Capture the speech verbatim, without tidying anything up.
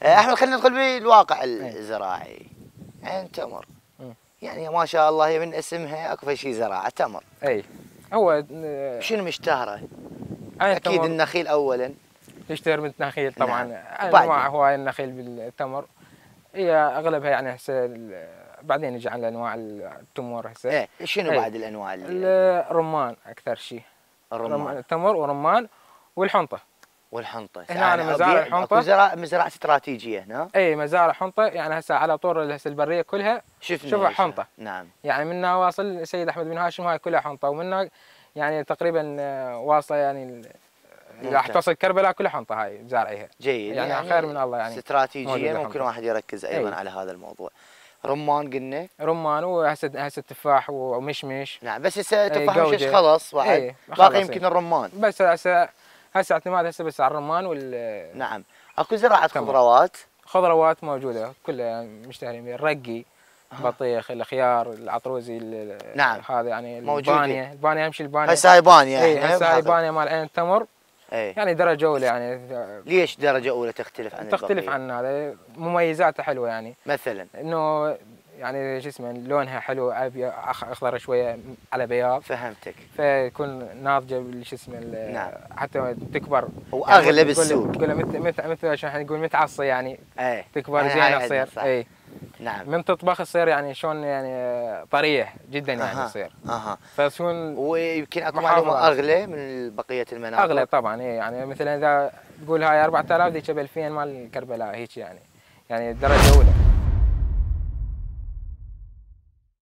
آه، احمد خلينا ندخل بالواقع الزراعي. عين تمر يعني ما شاء الله هي من اسمها اكو شيء زراعه تمر. اي هو شنو مشتهره؟ اكيد تمر. النخيل اولا يشتهر من النخيل طبعا. نعم. انواع هواي النخيل بالتمر، هي اغلبها يعني هسه بعدين نجي على انواع التمور هسه. ايه شنو بعد الانواع اللي الرمان اكثر شيء. الرمان التمر ورمان والحنطه. والحنطه هنا أنا مزارع الحنطه مزارع مزرعه استراتيجيه هنا. اي مزارع حنطه يعني هسه على طول هسه البريه كلها شوفها حنطه. نعم. يعني منها واصل السيد احمد بن هاشم هاي كلها حنطه، ومنها يعني تقريبا واصله يعني راح توصل كربلاء كلها حنطه هاي مزارعيها. جيد يعني, يعني خير من الله يعني. استراتيجيه ممكن واحد يركز ايضا أي. على هذا الموضوع. رمان قلنا. رمان وهسه هسه تفاح ومشمش. نعم بس هسه تفاح ومشمش خلص بعد. ايه باقي يمكن الرمان. بس هسه هسه اعتماد هسه بس على الرمان وال نعم. اكو زراعه خضروات. خضروات موجوده كلها مشتهرين بها، الرقي، بطيخ، الخيار، العطروزي. نعم. هذا يعني موجودة. البانيه، البانيه اهم شيء البانيه. هسه هاي بانيه. اي هسه هاي بانيه مال عين التمر. ايه. يعني درجه اولى يعني. ليش درجه اولى تختلف عن تختلف البقية؟ عن هذا مميزاتها حلوه يعني. مثلا انه يعني شو اسمه لونها حلو اخضر شويه على بياض. فهمتك. فيكون ناضجه شو اسمه. نعم. حتى تكبر. واغلب يعني السوق. تقول مثل مثل مثل احنا نقول متعصي يعني. ايه. تكبر زين تصير. اي. نعم. من تطبخ تصير يعني شلون يعني طريه جدا يعني تصير. اها. فشون ويمكن اكو معلومه اغلى من بقيه المناطق. اغلى طبعا. اي يعني مثلا اذا تقول هاي أربعة آلاف ذيك ب ألفين مال كربلاء هيك يعني. يعني درجه اولى.